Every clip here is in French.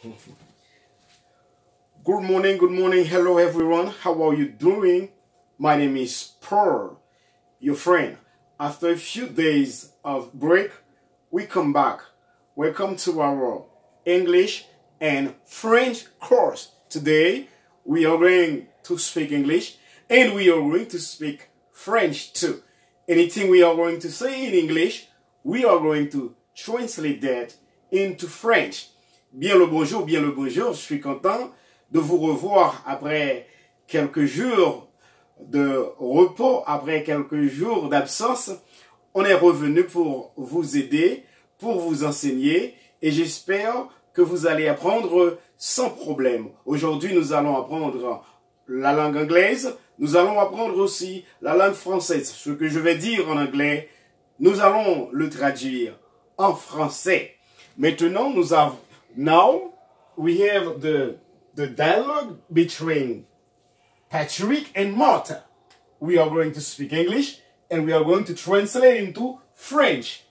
Good morning, hello everyone. How are you doing? My name is Paul, your friend. After a few days of break, we come back. Welcome to our English and French course. Today, we are going to speak English and we are going to speak French too. Anything we are going to say in English, we are going to translate that into French. Bien le bonjour, je suis content de vous revoir après quelques jours de repos, après quelques jours d'absence. On est revenu pour vous aider, pour vous enseigner et j'espère que vous allez apprendre sans problème. Aujourd'hui, nous allons apprendre la langue anglaise, nous allons apprendre aussi la langue française. Ce que je vais dire en anglais, nous allons le traduire en français. Maintenant, now we have the dialogue between Patrick and Martha. We are going to speak English and we are going to translate into French.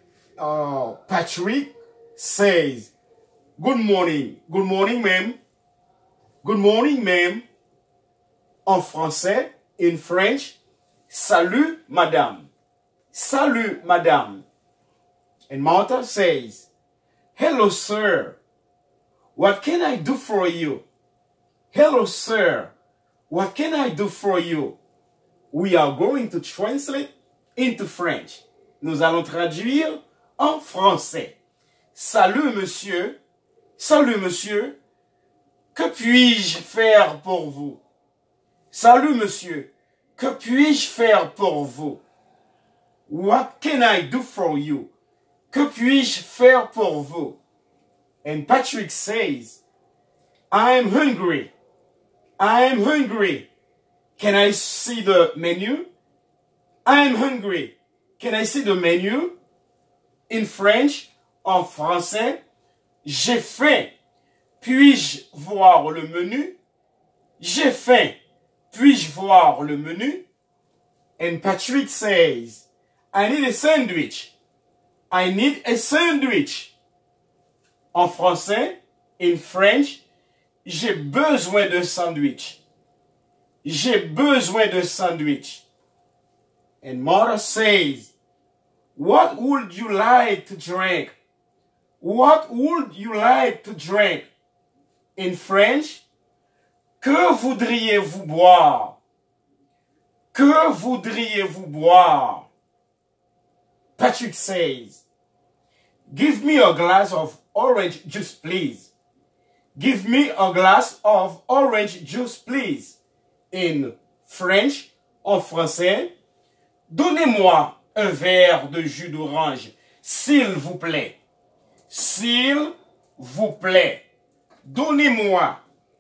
Patrick says, good morning ma'am. Good morning ma'am. En français, in French, salut madame. Salut madame. And Martha says, hello sir. What can I do for you? Hello sir. What can I do for you? We are going to translate into French. Nous allons traduire en français. Salut monsieur. Salut monsieur. Que puis-je faire pour vous? Salut monsieur. Que puis-je faire pour vous? What can I do for you? Que puis-je faire pour vous? And Patrick says, I'm hungry. I'm hungry. Can I see the menu? I'm hungry. Can I see the menu? In French, en français, j'ai faim. Puis-je voir le menu? J'ai faim. Puis-je voir le menu? And Patrick says, I need a sandwich. I need a sandwich. En français, in French, j'ai besoin de sandwich. J'ai besoin de sandwich. And Martha says, what would you like to drink? What would you like to drink? In French, que voudriez-vous boire? Que voudriez-vous boire? Patrick says, give me a glass of orange juice, please. Give me a glass of orange juice, please. In French, en français, donnez-moi un verre de jus d'orange, s'il vous plaît. S'il vous plaît. Donnez-moi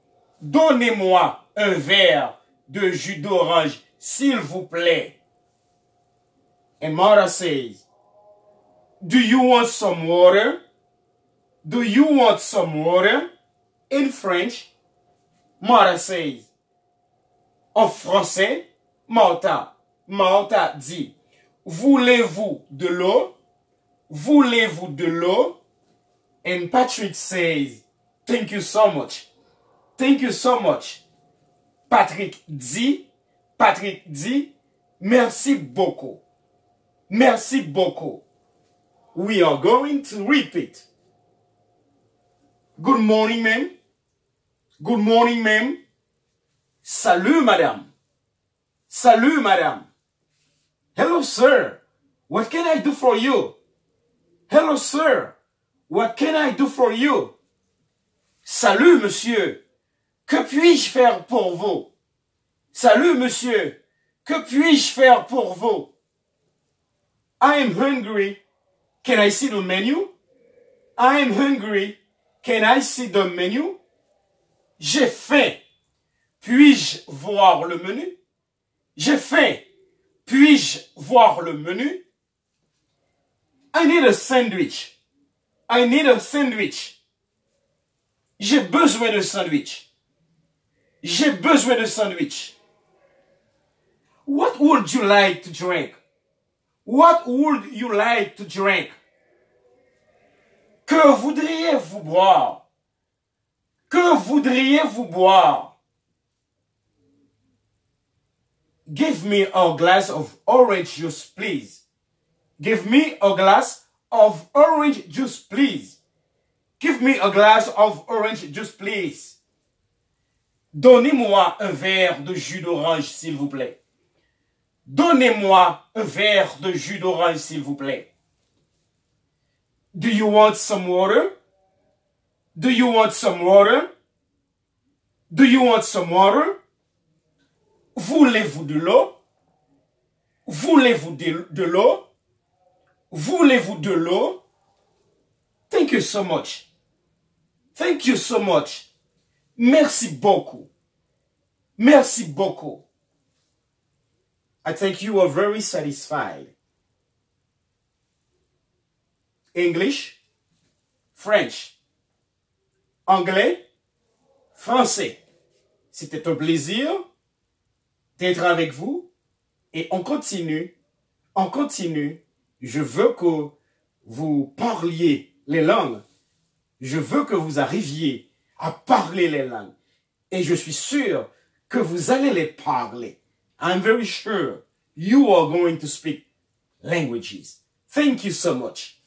un verre de jus d'orange, s'il vous plaît. And Martha says, do you want some water? Do you want some water? In French, Martha says, en français, Martha dit, voulez-vous de l'eau? Voulez-vous de l'eau? And Patrick says, thank you so much. Thank you so much. Patrick dit, merci beaucoup. Merci beaucoup. We are going to repeat. Good morning, ma'am. Good morning, ma'am. Salut, madame. Salut, madame. Hello, sir. What can I do for you? Hello, sir. What can I do for you? Salut, monsieur. Que puis-je faire pour vous? Salut, monsieur. Que puis-je faire pour vous? I am hungry. Can I see the menu? I am hungry. Can I see the menu? J'ai faim. Puis-je voir le menu? J'ai faim. Puis-je voir le menu? I need a sandwich. I need a sandwich. J'ai besoin de sandwich. J'ai besoin de sandwich. What would you like to drink? What would you like to drink? Que voudriez-vous boire? Que voudriez-vous boire? Give me a glass of orange juice, please. Give me a glass of orange juice, please. Give me a glass of orange juice, please. Donnez-moi un verre de jus d'orange, s'il vous plaît. Donnez-moi un verre de jus d'orange, s'il vous plaît. Do you want some water? Do you want some water? Do you want some water? Voulez-vous de l'eau? Voulez-vous de l'eau? Voulez-vous de l'eau? Thank you so much. Thank you so much. Merci beaucoup. Merci beaucoup. I think you are very satisfied. English, French, anglais, français. C'était un plaisir d'être avec vous et on continue. Je veux que vous parliez les langues. Je veux que vous arriviez à parler les langues. Et je suis sûr que vous allez les parler. I'm very sure you are going to speak languages. Thank you so much.